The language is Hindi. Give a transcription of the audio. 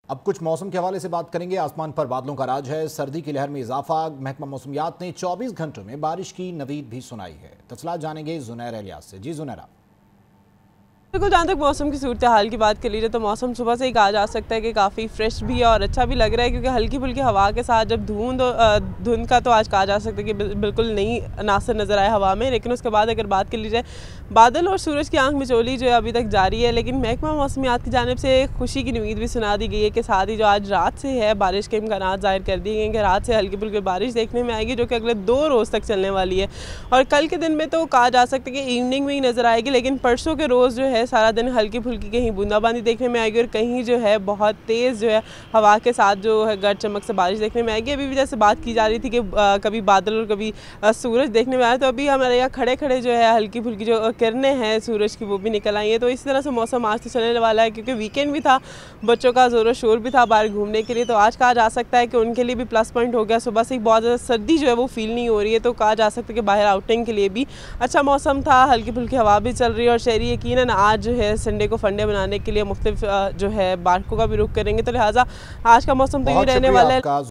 अब कुछ मौसम के हवाले से बात करेंगे। आसमान पर बादलों का राज है, सर्दी की लहर में इजाफा। महकमा मौसमियात ने 24 घंटों में बारिश की नवीद भी सुनाई है। तफसीलात जानेंगे जुनैरा इलियास से। जी जुनैरा। बिल्कुल, जहाँ तक मौसम की सूरत हाल की बात कर लीजिए तो मौसम सुबह से ही कहा जा सकता है कि काफ़ी फ्रेश भी है और अच्छा भी लग रहा है, क्योंकि हल्की फुल्की हवा के साथ जब धुंध का तो आज कहा जा सकता है कि बिल्कुल नई अनासर नज़र आए हवा में। लेकिन उसके बाद अगर बात कर ली जाए, बादल और सूरज की आंख मिचोली जो है अभी तक जारी है। लेकिन महकमा मौसमियात की जानिब से खुशी की उम्मीद भी सुना दी गई है कि साथ ही जो आज रात से है बारिश के इम्कानात ज़ाहिर कर दिए गए हैं कि रात से हल्की फुल्की बारिश देखने में आएगी, जो कि अगले 2 रोज़ तक चलने वाली है। और कल के दिन में तो कहा जा सकता है कि इवनिंग में ही नज़र आएगी, लेकिन परसों के रोज़ जो है सारा दिन हल्की फुल्की कहीं बूंदाबांदी देखने में आएगी और कहीं जो है बहुत तेज़ जो है हवा के साथ जो है गर्द चमक से बारिश देखने में आएगी। अभी भी जैसे बात की जा रही थी कि कभी बादल और कभी सूरज देखने में आया, तो अभी हमारे यहाँ खड़े खड़े जो है हल्की फुल्की जो किरणें हैं सूरज की वो भी निकल आई हैं। तो इस तरह से मौसम आज तो चलने वाला है, क्योंकि वीकेंड भी था, बच्चों का ज़ोर शोर भी था बाहर घूमने के लिए। तो आज कहा जा सकता है कि उनके लिए भी प्लस पॉइंट हो गया। सुबह से ही बहुत ज़्यादा सर्दी जो है वो फील नहीं हो रही है, तो कहा जा सकता है कि बाहर आउटिंग के लिए भी अच्छा मौसम था। हल्की फुल्की हवा भी चल रही है और शहरी यकीनन आज जो है संडे को फंडे बनाने के लिए मुख्तलिफ जो है बारकों का भी रुख करेंगे। तो लिहाजा आज का मौसम तो ये रहने वाला है।